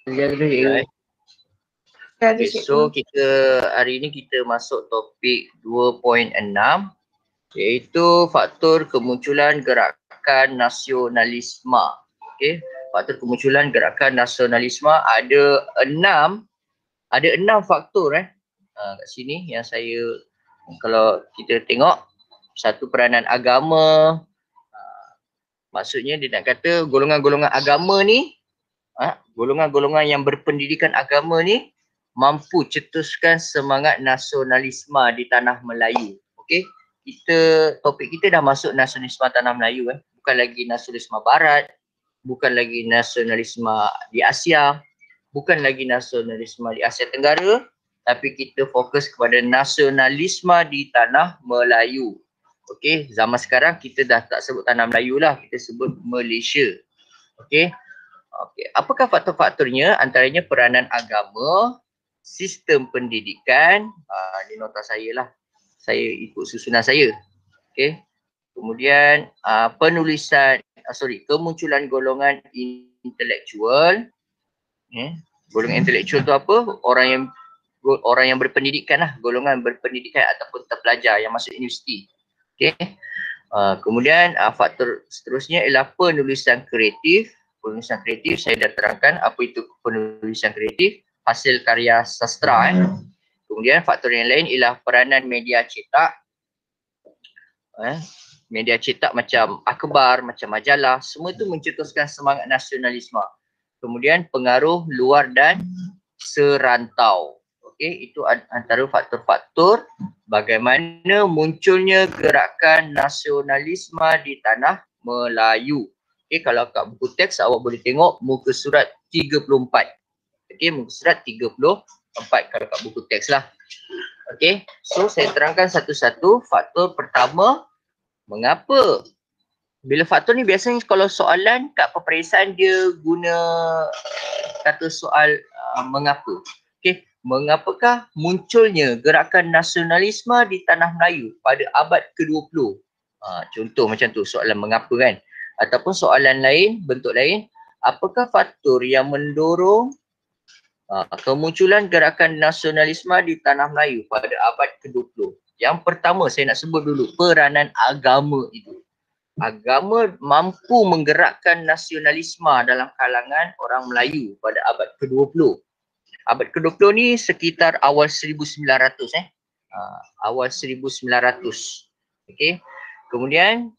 Alright. Okay, so kita hari ini kita masuk topik 2.6 iaitu faktor kemunculan gerakan nasionalisme. Okey, faktor kemunculan gerakan nasionalisme ada enam faktor kat sini yang saya, kalau kita tengok, satu, peranan agama. Maksudnya dia nak kata golongan-golongan agama ni, golongan-golongan yang berpendidikan agama ni mampu cetuskan semangat nasionalisme di tanah Melayu. Okey, topik kita dah masuk nasionalisme tanah Melayu bukan lagi nasionalisme barat, bukan lagi nasionalisme di Asia, bukan lagi nasionalisme di Asia Tenggara, tapi kita fokus kepada nasionalisme di tanah Melayu. Okey, zaman sekarang kita dah tak sebut tanah Melayu lah, kita sebut Malaysia. Okey. Okey, apakah faktor-faktornya? Antaranya peranan agama, sistem pendidikan, ni nota saya lah. Saya ikut susunan saya. Okey. Kemudian kemunculan golongan intelektual. Golongan intelektual tu apa? Orang yang berpendidikan lah, golongan berpendidikan ataupun terpelajar yang masuk universiti. Okey. Kemudian faktor seterusnya ialah penulisan kreatif. Penulisan kreatif saya dah terangkan apa itu penulisan kreatif, hasil karya sastra. Kemudian faktor yang lain ialah peranan media cetak. Media cetak macam akhbar, macam majalah, semua itu mencetuskan semangat nasionalisme. Kemudian pengaruh luar dan serantau. Okey, itu antara faktor-faktor bagaimana munculnya gerakan nasionalisme di tanah Melayu. Okey, kalau kat buku teks awak boleh tengok muka surat 34. Okey, muka surat 34 kalau kat buku teks lah. Okey, so saya terangkan satu-satu. Faktor pertama, mengapa? Bila faktor ni biasanya kalau soalan kat peperiksaan dia guna kata soal mengapa. Okey, mengapakah munculnya gerakan nasionalisme di tanah Melayu pada abad ke-20? Contoh macam tu soalan mengapa kan. Ataupun soalan lain, bentuk lain, apakah faktor yang mendorong kemunculan gerakan nasionalisme di tanah Melayu pada abad ke-20? Yang pertama saya nak sebut dulu peranan agama itu. Agama mampu menggerakkan nasionalisme dalam kalangan orang Melayu pada abad ke-20. Abad ke-20 ni sekitar awal 1900 awal 1900. Okey. Kemudian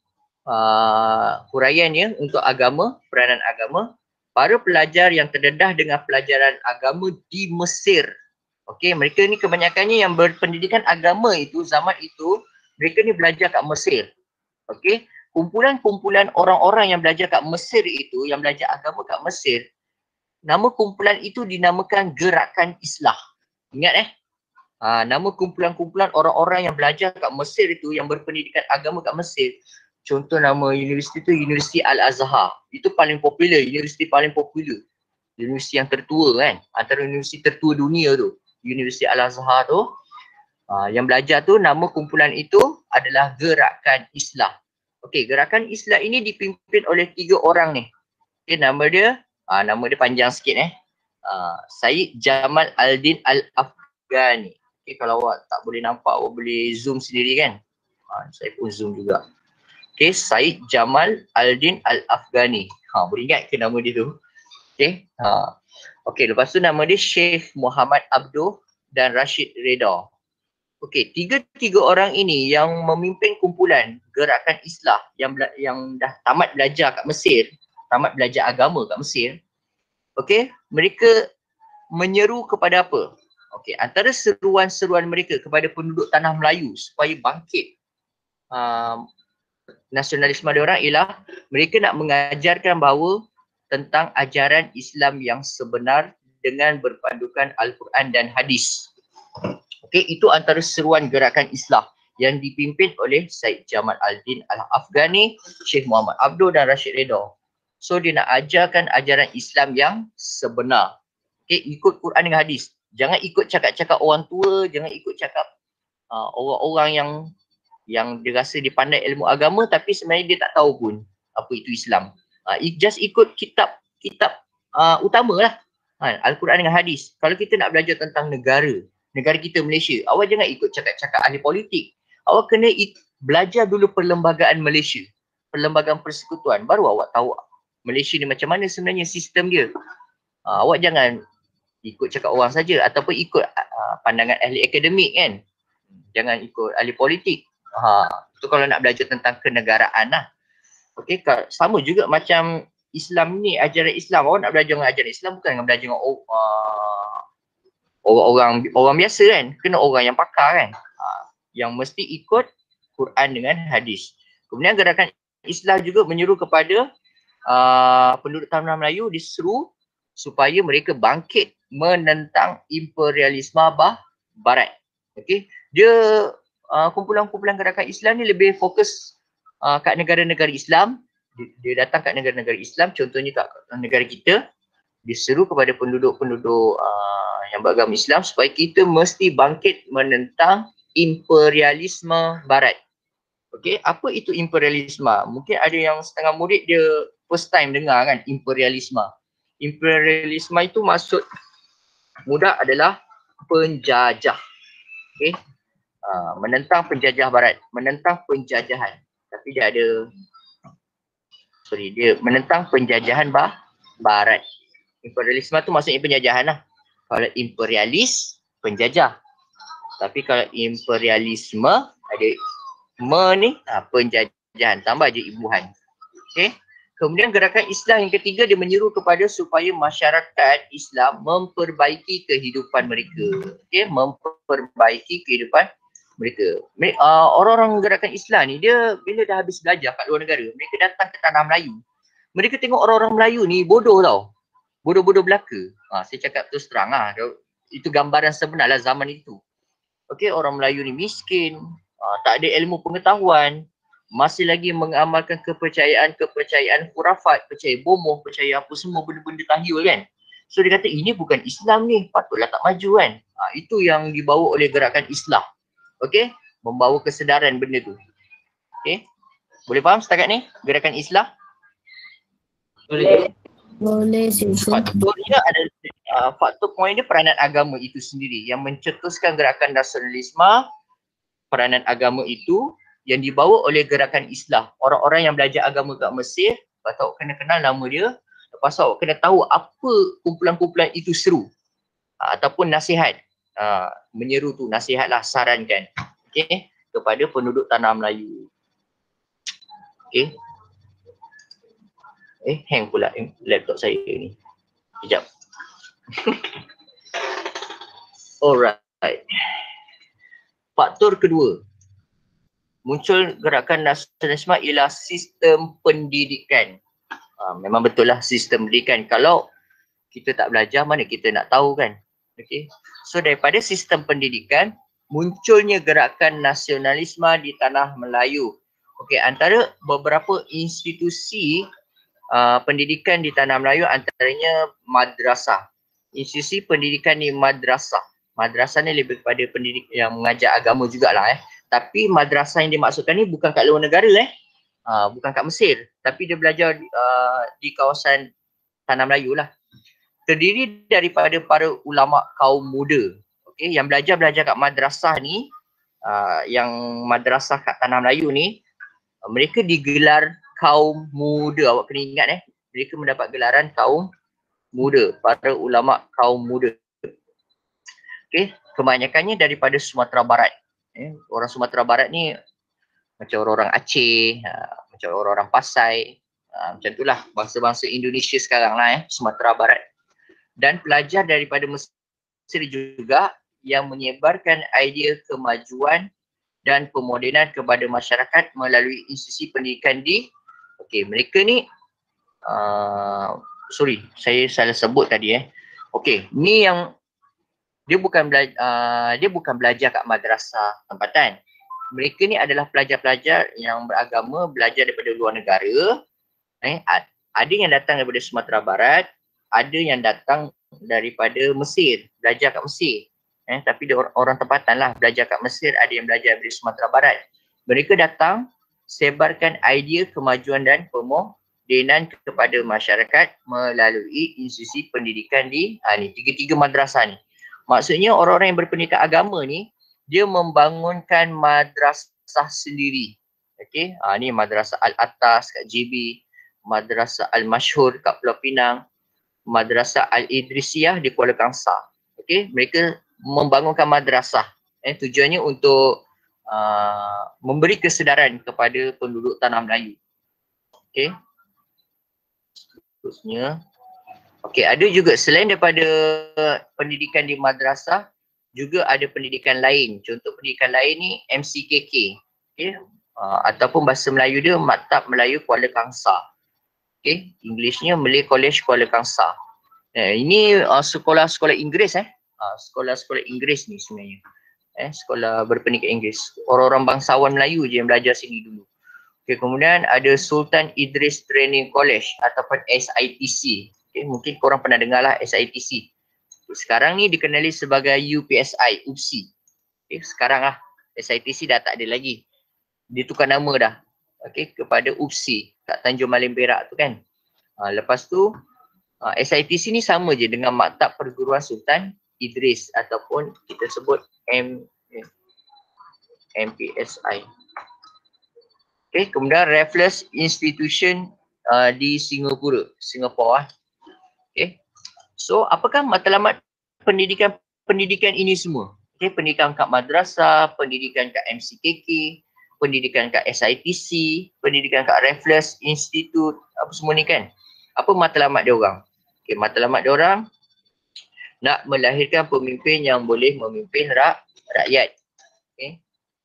huraiannya untuk agama, peranan agama, para pelajar yang terdedah dengan pelajaran agama di Mesir. Okey, mereka ni kebanyakannya yang berpendidikan agama itu zaman itu, mereka ni belajar kat Mesir. Okey, kumpulan-kumpulan orang-orang yang belajar kat Mesir itu, yang belajar agama kat Mesir, nama kumpulan itu dinamakan Gerakan Islah. Ingat nama kumpulan-kumpulan orang-orang yang belajar kat Mesir itu, yang berpendidikan agama kat Mesir. Contoh nama universiti tu Universiti Al-Azhar. Itu paling popular, universiti paling popular. Universiti yang tertua kan, antara universiti tertua dunia tu. Universiti Al-Azhar tu. Yang belajar tu, nama kumpulan itu adalah Gerakan Islah. Okey, Gerakan Islah ini dipimpin oleh 3 orang ni. Okey, nama dia panjang sikit Syed Jamal Al-Din Al-Afghani. Okey, kalau awak tak boleh nampak, awak boleh zoom sendiri kan. Saya pun zoom juga. Okey, Syed Jamal Al-Din Al-Afghani. Boleh ingat ke nama dia tu? Okey. Okey, lepas tu nama dia Sheikh Muhammad Abduh dan Rashid Reda. Okey, tiga orang ini yang memimpin kumpulan Gerakan Islah yang dah tamat belajar kat Mesir, tamat belajar agama kat Mesir. Okey, mereka menyeru kepada apa? Okey, antara seruan-seruan mereka kepada penduduk tanah Melayu supaya bangkit nasionalisme diorang ialah mereka nak mengajarkan bahawa tentang ajaran Islam yang sebenar dengan berpandukan Al-Quran dan Hadis. Okey, itu antara seruan Gerakan Islah yang dipimpin oleh Syed Jamal Al-Din Al-Afghani, Sheikh Muhammad Abduh dan Rashid Reda. So dia nak ajarkan ajaran Islam yang sebenar. Okey, ikut Quran dengan Hadis. Jangan ikut cakap-cakap orang tua, jangan ikut cakap orang-orang yang dia rasa dia pandai ilmu agama tapi sebenarnya dia tak tahu pun apa itu Islam. Just ikut kitab utama lah. Al-Quran dengan hadis. Kalau kita nak belajar tentang negara kita Malaysia, awak jangan ikut cakap-cakap ahli politik. Awak kena belajar dulu perlembagaan Malaysia, perlembagaan persekutuan, baru awak tahu Malaysia ni macam mana sebenarnya sistem dia. Awak jangan ikut cakap orang saja ataupun ikut pandangan ahli akademik kan. Jangan ikut ahli politik. Itu kalau nak belajar tentang kenegaraan lah. Okey, sama juga macam Islam ni, ajaran Islam. Awak nak belajar dengan ajaran Islam bukan dengan belajar dengan orang biasa kan. Kena orang yang pakar kan. Yang mesti ikut Quran dengan hadis. Kemudian gerakan Islam juga menyeru kepada penduduk tanah Melayu, diseru supaya mereka bangkit menentang imperialisme barat. Okey, dia kumpulan-kumpulan gerakan Islam ni lebih fokus kat negara-negara Islam. Dia datang kat negara-negara Islam, contohnya kat negara kita, diseru kepada penduduk-penduduk yang beragama Islam supaya kita mesti bangkit menentang imperialisme barat. Okey, apa itu imperialisme? Mungkin ada yang setengah murid dia first time dengar kan imperialisme. Imperialisme itu maksud mudah adalah penjajah. Okey. Menentang penjajah barat, menentang penjajahan. Tapi dia menentang penjajahan barat. Imperialisme tu maksudnya penjajahan lah. Kalau imperialis, penjajah. Tapi kalau imperialisme ada ni penjajahan, tambah je ibuhan. Okey. Kemudian gerakan Islam yang ketiga, dia menyeru kepada supaya masyarakat Islam memperbaiki kehidupan mereka. Okey, memperbaiki kehidupan mereka. Orang-orang gerakan Islam ni, dia bila dah habis belajar kat luar negara, mereka datang ke tanah Melayu. Mereka tengok orang-orang Melayu ni bodoh tau. Bodoh-bodoh belaka. Saya cakap terus terang lah. Itu gambaran sebenar lah zaman itu. Okey, orang Melayu ni miskin, tak ada ilmu pengetahuan, masih lagi mengamalkan kepercayaan khurafat, percaya bomoh, percaya apa semua benda-benda tahyul kan. So dia kata ini bukan Islam ni, patutlah tak maju kan. Itu yang dibawa oleh gerakan Islam. Okey, membawa kesedaran benda tu. Okey, boleh faham setakat ni gerakan Islam? Boleh. Boleh sih. Faktornya adalah faktor poin dia peranan agama itu sendiri yang mencetuskan gerakan nasionalisme. Peranan agama itu yang dibawa oleh gerakan Islam. Orang-orang yang belajar agama kat Mesir, lepas tu awak kena kenal nama dia, lepas tu awak kena tahu apa kumpulan-kumpulan itu seru ataupun nasihat. Menyeru tu, nasihat lah, sarankan. Okey, kepada penduduk tanah Melayu. Okey. Hang pula laptop saya ni. Sekejap. Alright. Faktor kedua, muncul gerakan nasionalisme ialah sistem pendidikan. Memang betul lah sistem pendidikan. Kalau kita tak belajar, mana kita nak tahu kan? Okay. So daripada sistem pendidikan, munculnya gerakan nasionalisme di tanah Melayu. Okay, antara beberapa institusi pendidikan di tanah Melayu, antaranya madrasah. Institusi pendidikan ni madrasah. Madrasah ni lebih kepada pendidik yang mengajar agama jugalah Tapi madrasah yang dimaksudkan ni bukan kat luar negara bukan kat Mesir, tapi dia belajar di kawasan tanah Melayu lah. Terdiri daripada para ulama kaum muda, okey, yang belajar kat madrasah ni, yang madrasah kat tanah Melayu ni, mereka digelar kaum muda. Awak kena ingat mereka mendapat gelaran kaum muda, para ulama kaum muda. Okey, kebanyakannya daripada Sumatera Barat. Orang Sumatera Barat ni macam orang-orang Aceh, macam orang-orang Pasai, macam itulah bangsa-bangsa Indonesia sekarang lah Sumatera Barat. Dan pelajar daripada Mesir juga yang menyebarkan idea kemajuan dan pemodenan kepada masyarakat melalui institusi pendidikan di mereka ni saya salah sebut tadi ni yang dia bukan belajar kat madrasah tempatan. Mereka ni adalah pelajar-pelajar yang beragama, belajar daripada luar negara. Ada yang datang daripada Sumatera Barat, ada yang datang daripada Mesir, belajar kat Mesir. Tapi dia orang tempatan lah, belajar kat Mesir, ada yang belajar dari Sumatera Barat. Mereka datang, sebarkan idea kemajuan dan pemodenan. denan kepada masyarakat melalui institusi pendidikan di ni tiga-tiga madrasah ni. Maksudnya orang-orang yang berpendidikan agama ni dia membangunkan madrasah sendiri. Okey, ni Madrasah Al-Atas kat JB, Madrasah Al-Masyhur kat Pulau Pinang, Madrasah Al-Idrisiyah di Kuala Kangsar. Okey, mereka membangunkan madrasah. Tujuannya untuk memberi kesedaran kepada penduduk tanah Melayu. Okey. Terusnya, okey, ada juga selain daripada pendidikan di madrasah, juga ada pendidikan lain. Contoh pendidikan lain ni MCKK. Okey. Ataupun bahasa Melayu dia Maktab Melayu Kuala Kangsar. Okey, Englishnya Malay College Kuala Kangsar. Ini sekolah-sekolah Inggeris sekolah-sekolah Inggeris ni sebenarnya. Sekolah berpendidikan Inggeris. Orang-orang bangsawan Melayu je yang belajar sini dulu. Okay, kemudian ada Sultan Idris Training College ataupun SITC. Okay, mungkin korang pernah dengar lah SITC. Sekarang ni dikenali sebagai UPSI, UPSI. Okay, sekarang lah SITC dah tak ada lagi. Dia tukar nama dah. Okay, kepada UPSI kat Tanjung Malim Perak tu kan. Lepas tu SITC ni sama je dengan Maktab Perguruan Sultan Idris ataupun kita sebut MPSI. Okay, kemudian Raffles Institution di Singapura. Okay. So, apakah matlamat pendidikan ini semua? Okay, pendidikan kat madrasah, pendidikan kat MCKK, pendidikan kat SITC, pendidikan kat Raffles Institute, apa semua ni kan? Apa matlamat dia orang? Okay, matlamat dia orang nak melahirkan pemimpin yang boleh memimpin rakyat. Okay.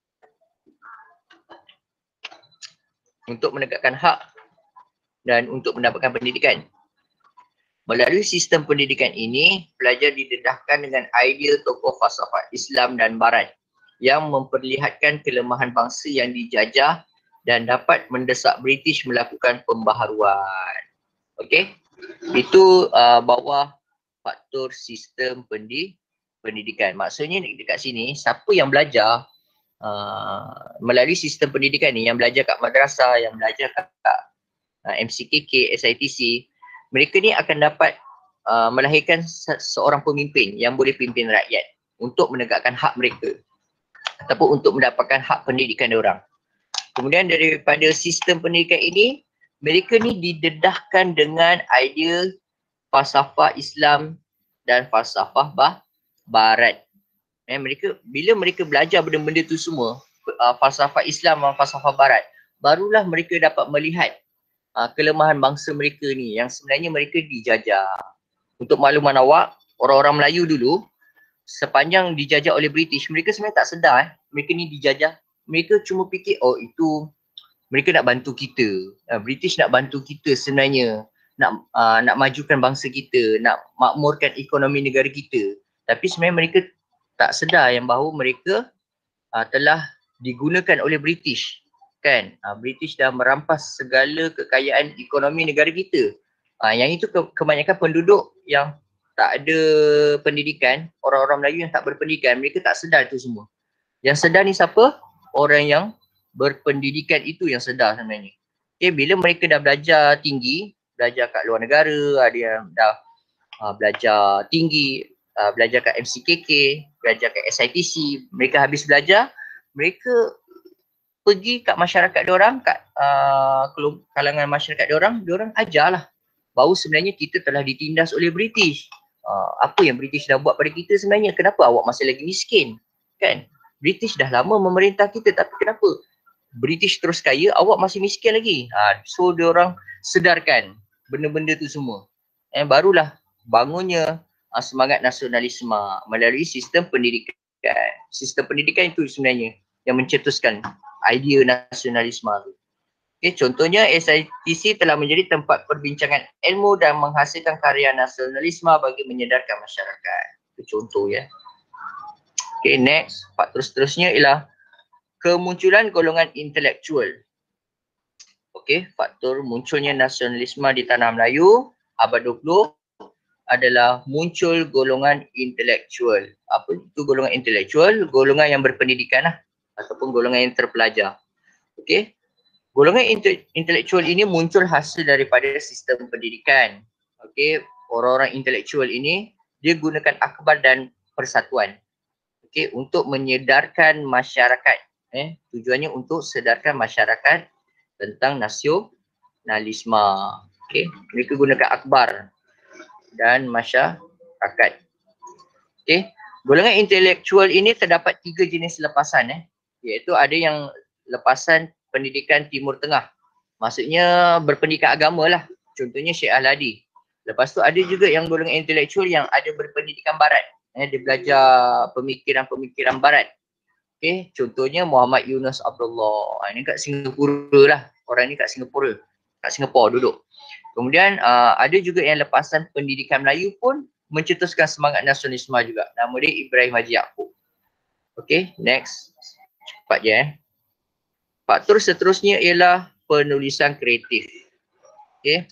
Untuk menegakkan hak dan untuk mendapatkan pendidikan. Melalui sistem pendidikan ini, pelajar didedahkan dengan idea tokoh falsafah Islam dan Barat yang memperlihatkan kelemahan bangsa yang dijajah dan dapat mendesak British melakukan pembaharuan. Okey, itu bawah faktor sistem pendidikan. Maksudnya dekat sini, siapa yang belajar melalui sistem pendidikan ni, yang belajar kat madrasah, yang belajar kat MCKK, SITC, mereka ni akan dapat melahirkan seorang pemimpin yang boleh pimpin rakyat untuk menegakkan hak mereka ataupun untuk mendapatkan hak pendidikan diorang. Kemudian daripada sistem pendidikan ini, mereka ni didedahkan dengan idea falsafah Islam dan falsafah Barat. Bila mereka belajar benda-benda tu semua, falsafah Islam dan falsafah Barat, barulah mereka dapat melihat kelemahan bangsa mereka ni yang sebenarnya mereka dijajah. Untuk makluman awak, orang-orang Melayu dulu sepanjang dijajah oleh British, mereka sebenarnya tak sedar mereka ni dijajah. Mereka cuma fikir, oh itu mereka nak bantu kita. British nak bantu kita sebenarnya. Nak majukan bangsa kita, nak makmurkan ekonomi negara kita. Tapi sebenarnya mereka tak sedar yang bahawa mereka telah digunakan oleh British. Kan? British dah merampas segala kekayaan ekonomi negara kita. Yang itu kebanyakan penduduk yang tak ada pendidikan, orang-orang Melayu yang tak berpendidikan, mereka tak sedar itu semua. Yang sedar ni siapa? Orang yang berpendidikan itu yang sedar sebenarnya. Okay, bila mereka dah belajar tinggi, belajar kat luar negara, ada yang dah belajar tinggi, belajar kat MCKK, belajar kat SITC, mereka habis belajar, mereka pergi kat masyarakat diorang, kat kalangan masyarakat diorang ajarlah bahawa sebenarnya kita telah ditindas oleh British. Apa yang British dah buat pada kita sebenarnya? Kenapa awak masih lagi miskin? Kan? British dah lama memerintah kita, tapi kenapa British terus kaya, awak masih miskin lagi? So diorang sedarkan benda-benda tu semua. Barulah bangunnya semangat nasionalisme melalui sistem pendidikan. Sistem pendidikan itu sebenarnya yang mencetuskan idea nasionalisme tu. Okay, contohnya SITC telah menjadi tempat perbincangan ilmu dan menghasilkan karya nasionalisme bagi menyedarkan masyarakat. Itu contoh ya. Okay, next. Faktor seterusnya ialah kemunculan golongan intelektual. Okay, faktor munculnya nasionalisme di tanah Melayu abad 20 adalah muncul golongan intelektual. Apa itu golongan intelektual? Golongan yang berpendidikan lah, ataupun golongan yang terpelajar. Okay. Golongan intelektual ini muncul hasil daripada sistem pendidikan. Okey, orang-orang intelektual ini dia gunakan akhbar dan persatuan. Okey, untuk menyedarkan masyarakat. Tujuannya untuk sedarkan masyarakat tentang nasionalisme. Okey, mereka gunakan akhbar dan masyarakat. Okey, golongan intelektual ini terdapat 3 jenis lepasan iaitu ada yang lepasan pendidikan Timur Tengah. Maksudnya berpendidikan agama lah. Contohnya Syekh Al-Hadi. Lepas tu ada juga yang golongan intelektual yang ada berpendidikan barat. Dia belajar pemikiran-pemikiran barat. Okay, contohnya Muhammad Yunus Abdullah. Ini kat Singapura lah. Orang ni kat Singapura. Kat Singapura duduk. Kemudian ada juga yang lepasan pendidikan Melayu pun mencetuskan semangat nasionalisme juga. Nama dia Ibrahim Haji Yaakob. Okay, next. Cepat je Faktor seterusnya ialah penulisan kreatif. Okay.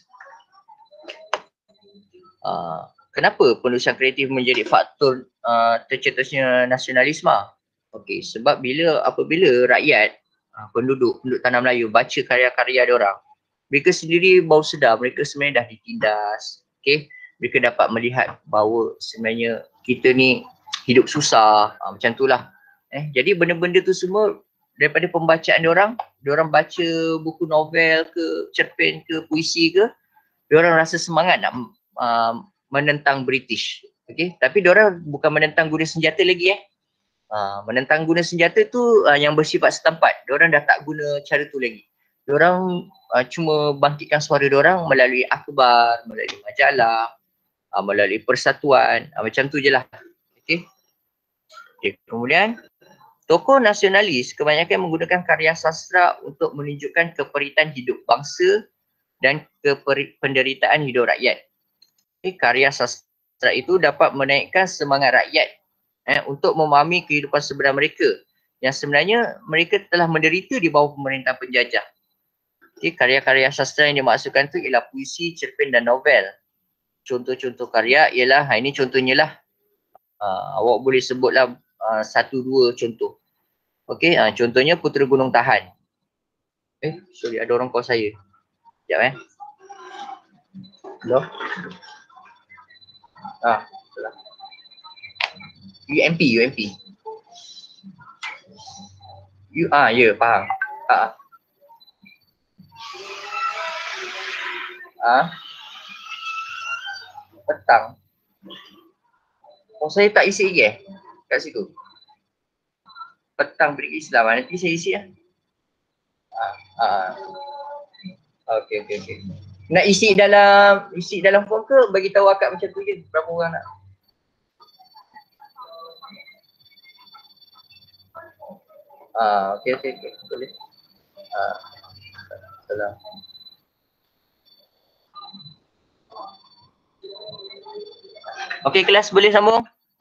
Kenapa penulisan kreatif menjadi faktor tercetusnya nasionalisme? Okay, sebab apabila rakyat, penduduk tanah Melayu baca karya-karya diorang, mereka sendiri baru sedar mereka sebenarnya dah ditindas. Okay. Mereka dapat melihat bahawa sebenarnya kita ni hidup susah, macam tu lah. Jadi benda-benda tu semua daripada pembacaan diorang baca buku novel ke, cerpen ke, puisi ke, diorang rasa semangat nak menentang British. Okay? Tapi diorang bukan menentang guna senjata lagi menentang guna senjata tu yang bersifat setempat. Diorang dah tak guna cara tu lagi. Diorang cuma bangkitkan suara diorang melalui akhbar, melalui majalah, melalui persatuan, macam tu je lah. Okay? Okay. Kemudian tokoh nasionalis kebanyakan menggunakan karya sastra untuk menunjukkan keperitan hidup bangsa dan penderitaan hidup rakyat. Karya sastra itu dapat menaikkan semangat rakyat untuk memahami kehidupan sebenar mereka yang sebenarnya mereka telah menderita di bawah pemerintahan penjajah. Karya-karya sastra yang dimaksudkan tu ialah puisi, cerpen dan novel. Contoh-contoh karya ialah, ini contohnya lah. Awak boleh sebutlah 1-2 contoh. Okey, contohnya Putera Gunung Tahan. Sorry, ada orang call saya. Sekejap Hello? Salah. UMP. Ya, faham. Petang. Saya tak isi lagi kat situ. Petang Brigade Islam, nanti saya isi Okey. Nak isi dalam form ke bagi tahu akak macam tu je berapa orang nak? Okey. Boleh. Salah. Okey, kelas boleh sambung?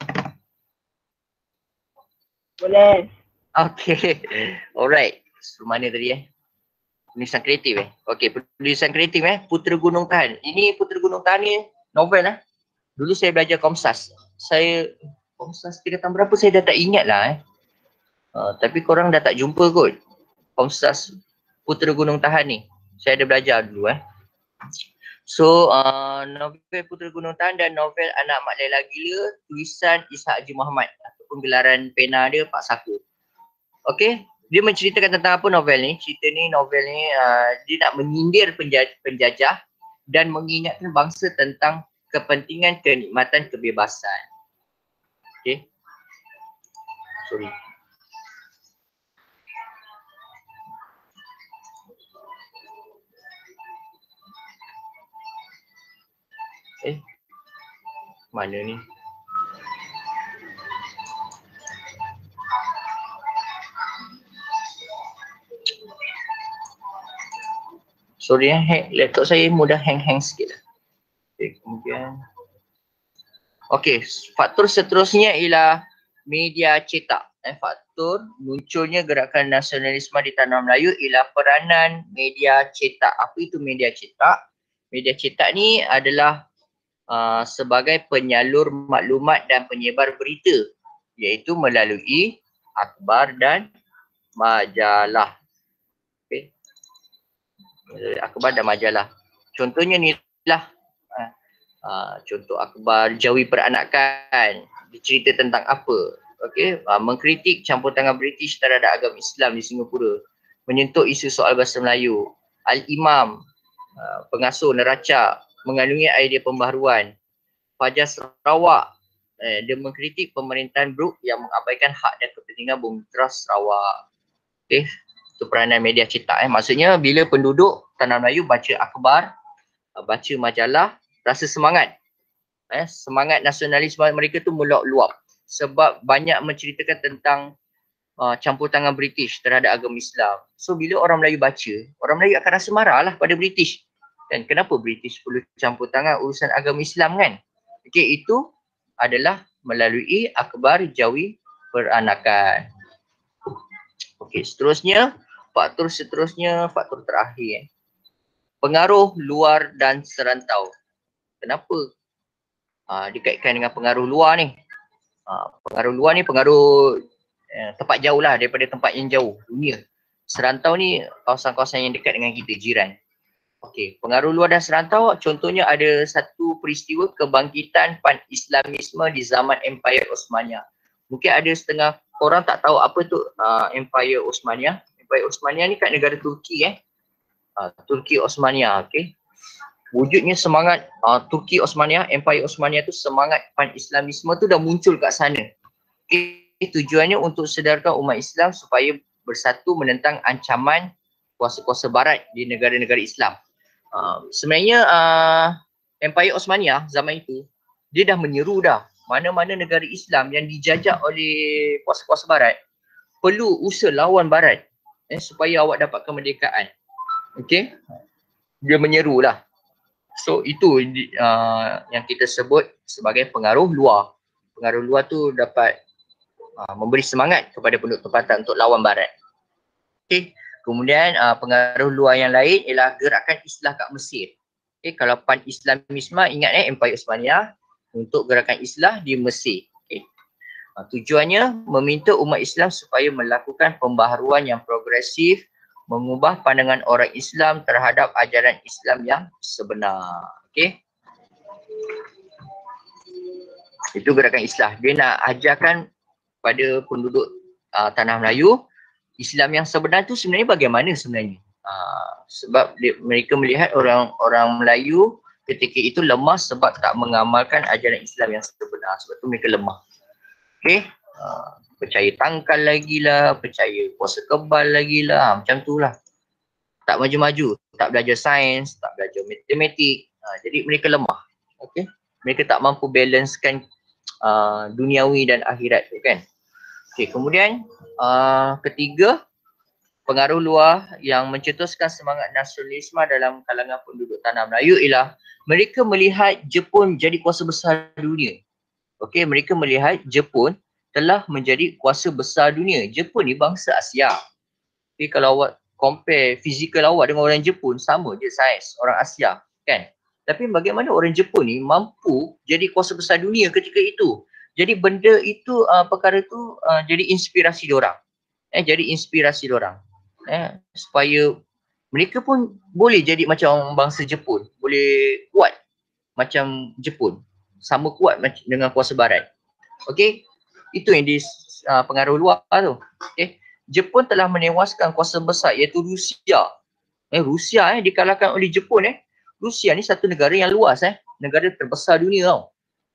Boleh. Okay. Alright. So, mana tadi penulisan kreatif Okey, penulisan kreatif Putera Gunung Tahan. Ini Putera Gunung Tahan ni novel Dulu saya belajar Komsas. Komsas tingkatan berapa saya dah tak ingat lah tapi korang dah tak jumpa kot. Komsas Putera Gunung Tahan ni. Saya ada belajar dulu So, novel Putera Gunung Tahan dan novel Anak Mak Laila Gila tulisan Ishak Haji Muhammad ataupun gelaran pena dia Pak Saku. Okey, dia menceritakan tentang apa novel ni? Novel ni dia nak menyindir penjajah dan mengingatkan bangsa tentang kepentingan kenikmatan kebebasan. Okey. Sorry. Mana ni? Sorry laptop saya mudah hang sikit lah. Okay, kemudian faktor seterusnya ialah media cetak. Faktor munculnya gerakan nasionalisme di tanah Melayu ialah peranan media cetak. Apa itu media cetak? Media cetak ni adalah sebagai penyalur maklumat dan penyebar berita, iaitu melalui akhbar dan majalah. Okay. Akhbar dan majalah. Contohnya ni lah. Contoh akhbar Jawi Peranakan. Cerita tentang apa? Okey, mengkritik campur tangan British terhadap agama Islam di Singapura. Menyentuh isu soal bahasa Melayu. Al-Imam, pengasuh neraca, mengandungi idea pembaharuan. Fajar Sarawak, dia mengkritik pemerintahan Brooke yang mengabaikan hak dan kepentingan bumi teras Sarawak. Okey, itu peranan media cetak. Maksudnya bila penduduk Tanah Melayu baca akhbar, baca majalah, rasa semangat. Semangat nasionalisme mereka tu meluap-luap sebab banyak menceritakan tentang campur tangan British terhadap agama Islam. So bila orang Melayu baca, orang Melayu akan rasa marah lah pada British. Dan kenapa British perlu campur tangan urusan agama Islam kan? Okey, itu adalah melalui akhbar Jawi Peranakan. Okey, faktor terakhir. Pengaruh luar dan serantau. Kenapa dikaitkan dengan pengaruh luar ni? Pengaruh luar ni pengaruh tempat jauh lah, daripada tempat yang jauh, dunia. Serantau ni kawasan-kawasan yang dekat dengan kita, jiran. Okey, pengaruh luar dan serantau, contohnya ada satu peristiwa kebangkitan pan-Islamisme di zaman Empire Osmania. Mungkin ada setengah orang tak tahu apa tu Empire Osmania. Empire Osmania ni kat negara Turki Turki Osmania, okey. Wujudnya semangat Turki Osmania, Empire Osmania tu, semangat pan-Islamisme tu dah muncul kat sana. Okay. Tujuannya untuk sedarkan umat Islam supaya bersatu menentang ancaman kuasa-kuasa barat di negara-negara Islam. Sebenarnya Empire Osmania zaman itu, dia dah menyeru dah mana-mana negara Islam yang dijajah oleh kuasa-kuasa barat perlu usaha lawan barat supaya awak dapat kemerdekaan. Okey, dia menyeru lah. So itu yang kita sebut sebagai pengaruh luar. Pengaruh luar tu dapat memberi semangat kepada penduduk tempatan untuk lawan barat. Okey, kemudian pengaruh luar yang lain ialah gerakan Islah kat Mesir. Okey, kalau pan-Islamisme ingat Empire Osmania, untuk gerakan Islah di Mesir. Okey. Tujuannya meminta umat Islam supaya melakukan pembaharuan yang progresif, mengubah pandangan orang Islam terhadap ajaran Islam yang sebenar. Okey. Itu gerakan Islah. Dia nak ajarkan pada penduduk Tanah Melayu, Islam yang sebenar tu sebenarnya bagaimana sebenarnya. Sebab mereka melihat orang Melayu ketika itu lemah sebab tak mengamalkan ajaran Islam yang sebenar. Sebab tu mereka lemah. Okey. Percaya tangkal lagi lah, percaya puasa kebal lagi lah, macam tu lah. Tak maju-maju, tak belajar sains, tak belajar matematik. Jadi mereka lemah. Okey. Mereka tak mampu balancekan duniawi dan akhirat tu kan. Okey, kemudian ketiga, pengaruh luar yang mencetuskan semangat nasionalisme dalam kalangan penduduk Tanah Melayu ialah mereka melihat Jepun jadi kuasa besar dunia. Okey, mereka melihat Jepun telah menjadi kuasa besar dunia. Jepun ni bangsa Asia. Tapi kalau awak compare fizikal awak dengan orang Jepun, sama je saiz orang Asia kan. Tapi bagaimana orang Jepun ni mampu jadi kuasa besar dunia ketika itu. Jadi benda itu, perkara tu jadi inspirasi diorang. Jadi inspirasi diorang. Supaya mereka pun boleh jadi macam bangsa Jepun. Boleh kuat macam Jepun. Sama kuat dengan kuasa barat. Okey. Itu yang pengaruh luar tu. Okay. Jepun telah menewaskan kuasa besar iaitu Rusia. Rusia dikalahkan oleh Jepun. Rusia ni satu negara yang luas. Negara terbesar dunia tau.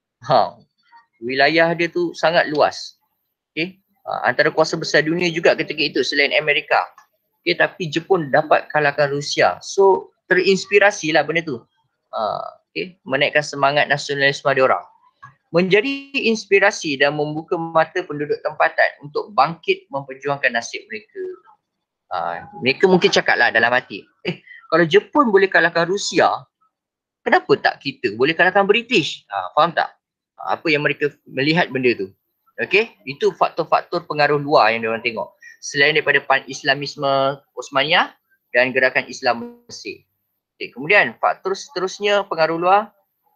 Wilayah dia tu sangat luas. Okay. Antara kuasa besar dunia juga ketika itu selain Amerika. Okay, tapi Jepun dapat kalahkan Rusia. So terinspirasilah benda tu. Okay. Menaikkan semangat nasionalisme diorang. Menjadi inspirasi dan membuka mata penduduk tempatan untuk bangkit memperjuangkan nasib mereka. Mereka mungkin cakap lah dalam hati, kalau Jepun boleh kalahkan Rusia, kenapa tak kita boleh kalahkan British? Faham tak? Apa yang mereka melihat benda tu. Okay, itu faktor-faktor pengaruh luar yang diorang tengok. Selain daripada pan-Islamisme Osmania dan gerakan Islam Mesir. Okay, kemudian faktor seterusnya pengaruh luar,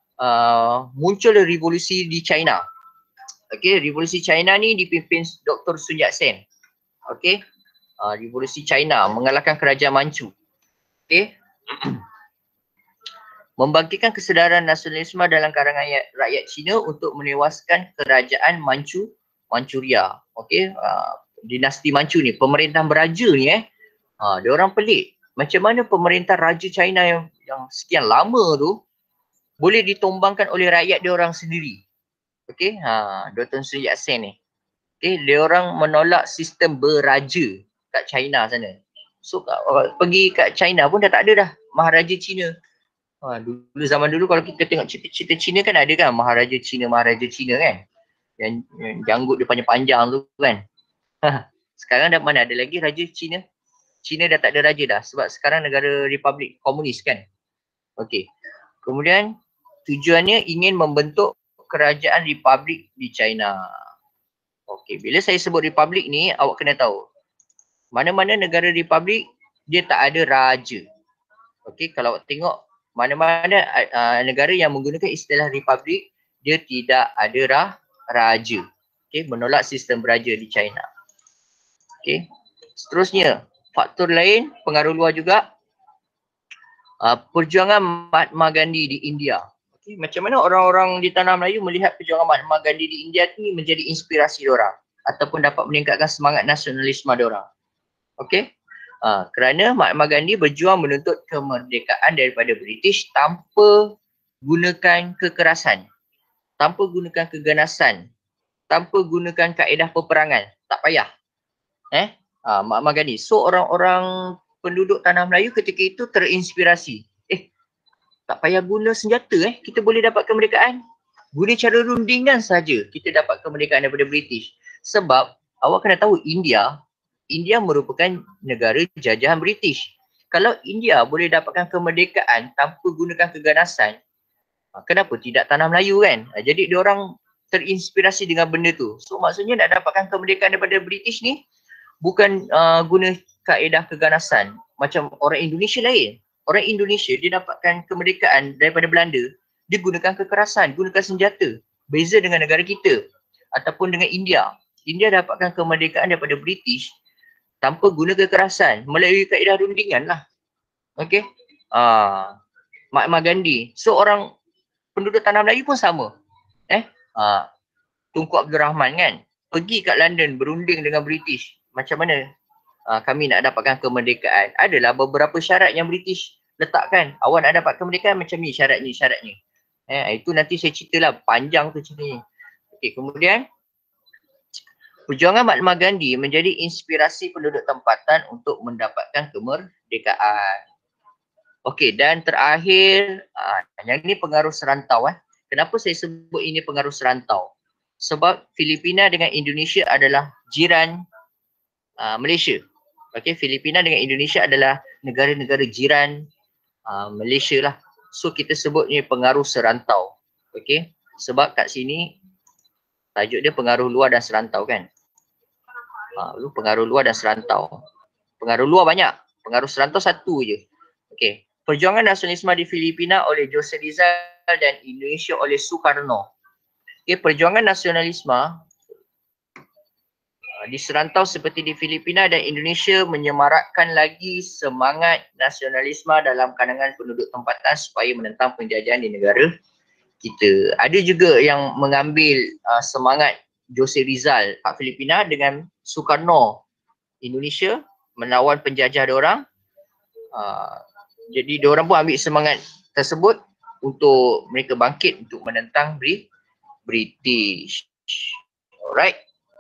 muncul revolusi di China. Okey, revolusi China ni dipimpin Dr. Sun Yat-sen. Okey. Revolusi China mengalahkan kerajaan Manchu. Okey. Membangkitkan kesedaran nasionalisme dalam kalangan rakyat Cina untuk menewaskan kerajaan Manchuria. Okey, dinasti Manchu ni, pemerintah beraja ni dia orang pelik. Macam mana pemerintah raja China yang sekian lama tu boleh ditumbangkan oleh rakyat dia orang sendiri. Okey, Dr. Sun Yat-sen ni. Okey, dia orang menolak sistem beraja kat China sana. So pergi kat China pun dah tak ada dah Maharaja Cina. Dulu zaman dulu kalau kita tengok cerita-cerita Cina kan ada kan Maharaja Cina kan. Yang janggut dia panjang-panjang tu kan. Sekarang dah mana ada lagi raja Cina. Cina dah tak ada raja dah sebab sekarang negara republik komunis kan. Okey. Kemudian tujuannya ingin membentuk kerajaan republik di China. Okey, bila saya sebut republik ni awak kena tahu. Mana-mana negara republik dia tak ada raja. Okey, kalau awak tengok mana-mana negara yang menggunakan istilah republik, dia tidak ada raja. Okey, menolak sistem beraja di China. Okey. Seterusnya, faktor lain pengaruh luar juga perjuangan Mahatma Gandhi di India. Okey, macam mana orang-orang di tanah Melayu melihat perjuangan Mahatma Gandhi di India ni menjadi inspirasi diorang ataupun dapat meningkatkan semangat nasionalisme diorang. Okey. Kerana Mahatma Gandhi berjuang menuntut kemerdekaan daripada British tanpa gunakan kekerasan, tanpa gunakan keganasan, tanpa gunakan kaedah peperangan. Tak payah. Mahatma Gandhi. So orang-orang penduduk tanah Melayu ketika itu terinspirasi. Tak payah guna senjata kita boleh dapat kemerdekaan. Guna cara rundingan saja kita dapat kemerdekaan daripada British. Sebab awak kena tahu India merupakan negara jajahan British. Kalau India boleh dapatkan kemerdekaan tanpa gunakan keganasan, kenapa tidak tanah Melayu kan? Jadi diorang terinspirasi dengan benda tu. So maksudnya nak dapatkan kemerdekaan daripada British ni bukan guna kaedah keganasan. Macam orang Indonesia lain. Orang Indonesia dia dapatkan kemerdekaan daripada Belanda, dia gunakan kekerasan, gunakan senjata. Beza dengan negara kita ataupun dengan India. India dapatkan kemerdekaan daripada British tanpa guna kekerasan, melalui kaedah rundingan lah. Okey. Mahatma Gandhi. So orang penduduk tanah Melayu pun sama. Tunku Abdul Rahman kan, pergi kat London berunding dengan British. Macam mana kami nak dapatkan kemerdekaan? Adalah beberapa syarat yang British letakkan. Awak nak dapat kemerdekaan macam ni syaratnya. Itu nanti saya ceritalah, panjang tu ceritanya. Okey, kemudian perjuangan Mahatma Gandhi menjadi inspirasi penduduk tempatan untuk mendapatkan kemerdekaan. Okey, dan terakhir, yang ini pengaruh serantau. Kenapa saya sebut ini pengaruh serantau? Sebab Filipina dengan Indonesia adalah jiran Malaysia. Okey, Filipina dengan Indonesia adalah negara-negara jiran Malaysia lah. So kita sebut ni pengaruh serantau. Okey, sebab kat sini tajuk dia pengaruh luar dan serantau kan. Pengaruh luar dan serantau. Pengaruh luar banyak, pengaruh serantau satu je. Okey, perjuangan nasionalisme di Filipina oleh Jose Rizal dan Indonesia oleh Sukarno. Okey, perjuangan nasionalisme di serantau seperti di Filipina dan Indonesia menyemarakkan lagi semangat nasionalisme dalam kalangan penduduk tempatan supaya menentang penjajahan di negara kita. Ada juga yang mengambil semangat Jose Rizal kat Filipina dengan Sukarno Indonesia menawan penjajah diorang. Jadi diorang pun ambil semangat tersebut untuk mereka bangkit untuk menentang British. Alright.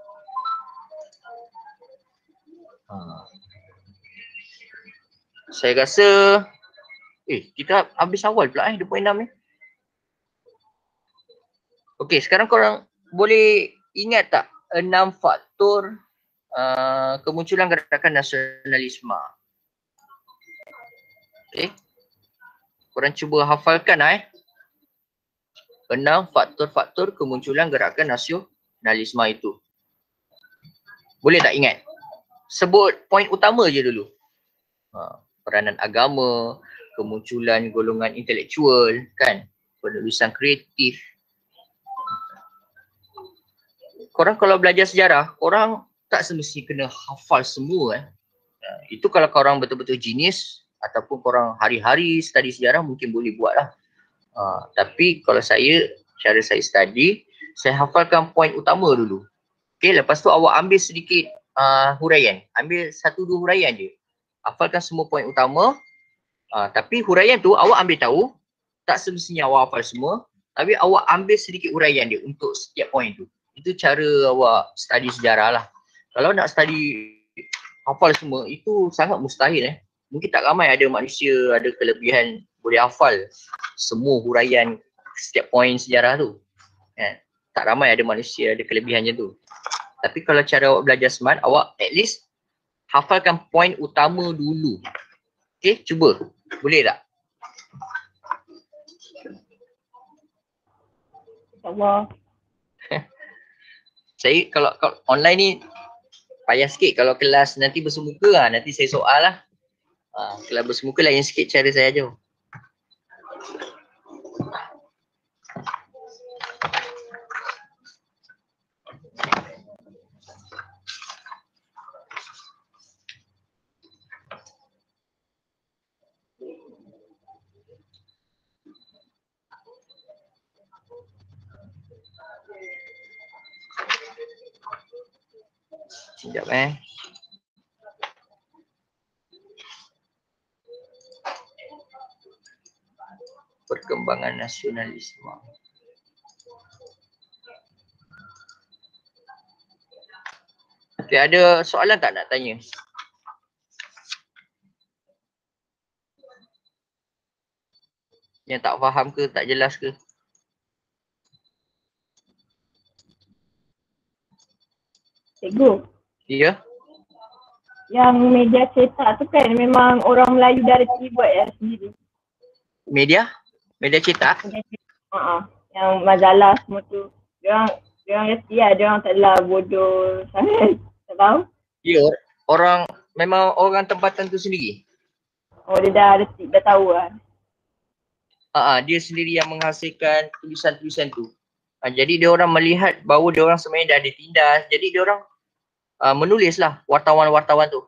Saya rasa kita habis awal pula 2.6 ni. Okey, sekarang korang boleh ingat tak 6 faktor kemunculan gerakan nasionalisme? Okey. Korang cuba hafalkan 6 faktor-faktor kemunculan gerakan nasionalisme itu. Boleh tak ingat? Sebut poin utama je dulu. Peranan agama, kemunculan golongan intelektual kan, penulisan kreatif. Korang kalau belajar sejarah, korang tak semestinya kena hafal semua. Itu kalau korang betul-betul genius ataupun korang hari-hari study sejarah mungkin boleh buat lah. Tapi kalau saya, cara saya study, saya hafalkan poin utama dulu. Okay, lepas tu awak ambil sedikit huraian. Ambil 1-2 huraian je. Hafalkan semua poin utama. Tapi huraian tu awak ambil tahu, tak semestinya awak hafal semua. Tapi awak ambil sedikit huraian dia untuk setiap poin tu. Itu cara awak study sejarah lah. Kalau nak study hafal semua, itu sangat mustahil. Mungkin tak ramai ada manusia ada kelebihan boleh hafal semua huraian setiap poin sejarah tu. Tak ramai ada manusia ada kelebihan macam tu. Tapi kalau cara awak belajar smart, awak at least hafalkan poin utama dulu. Okay, cuba. Boleh tak? InsyaAllah. Saya kalau online ni payah sikit. Kalau kelas nanti bersemuka lah, nanti saya soal lah. Kelas bersemuka lain sikit cara saya ajar. Sekejap Perkembangan nasionalisme. Okay, ada soalan tak nak tanya? Yang tak faham ke, tak jelas ke? Cikgu, Ya? yang media cetak tu kan memang orang Melayu Darati buat ya sendiri. Media? Media cetak? Media cetak. Yang majalah semua tu. Diorang reti lah, diorang tak adalah bodoh sangat. Tak tahu. Ya, memang orang tempatan tu sendiri. Oh, dia dah reti, dah tahu lah. Dia sendiri yang menghasilkan tulisan-tulisan tu. Jadi dia orang melihat bahawa dia orang sebenarnya dah ditindas. Jadi dia orang menulislah wartawan-wartawan tu.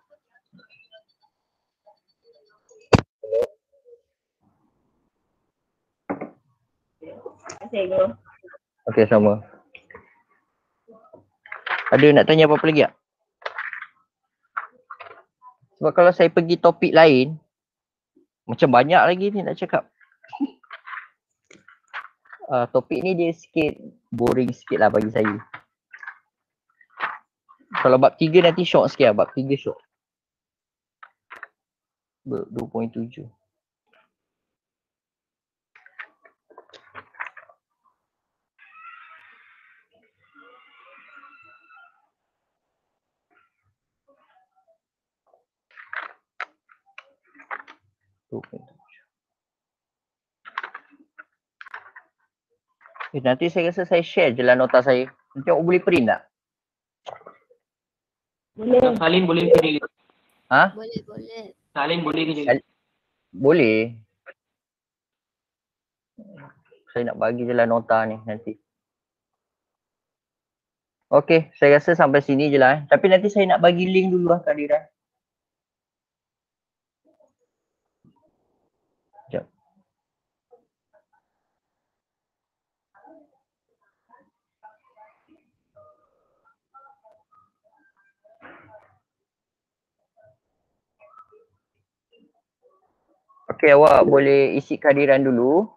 Terima kasih, Cikgu. Okey, sama. Ada nak tanya apa-apa lagi tak? Sebab kalau saya pergi topik lain, macam banyak lagi ni nak cakap. Topik ni dia sikit boring sikit lah bagi saya. Kalau bab 3 nanti syok sikit lah. Bab 3 syok. 2.7. Nanti saya rasa saya share je lah nota saya. Nanti awak boleh print tak? Boleh. Salin boleh ke dia? Boleh. Salin boleh ke dia? Boleh. Saya nak bagi je lah nota ni nanti. Okey, saya rasa sampai sini je lah. Tapi nanti saya nak bagi link dulu lah Kak Dira. Sekejap. Okey, awak boleh isi kehadiran dulu.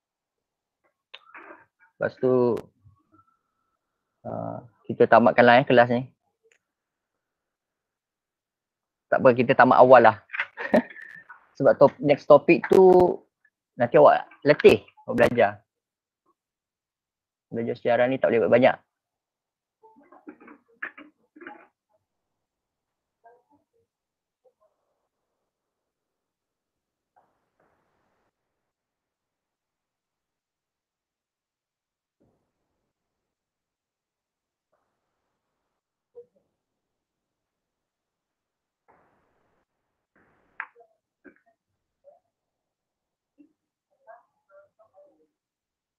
Lepas tu kita tamatkan lah kelas ni. Tak apa, kita tamat awal lah. Sebab next topik tu nanti awak letih awak belajar. Belajar sejarah ni tak boleh buat banyak.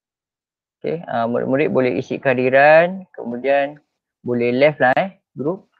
Okay, murid-murid boleh isi kehadiran, kemudian boleh left lah group.